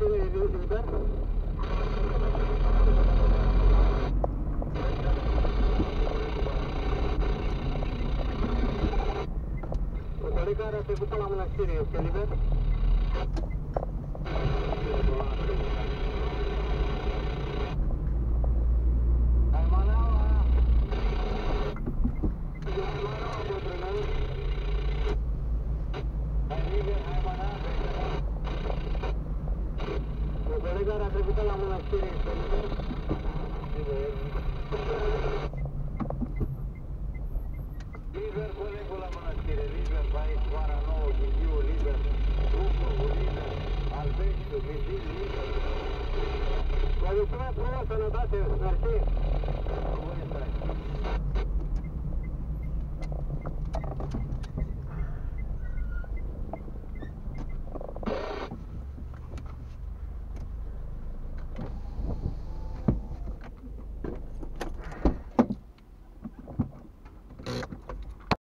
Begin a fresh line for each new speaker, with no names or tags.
mănăstire e liber? Colega care a trecut pe la mănăstire este liber? Colega a trecut la mănăstire este liber? Liber colegul la mănăstire, liber, Baiți, Vara Nouă, Ghiziu, liber, Rupă, Ulină, Albeștiu, Mijil, liber. Vă mulțumesc frumos, sănătate, mersi!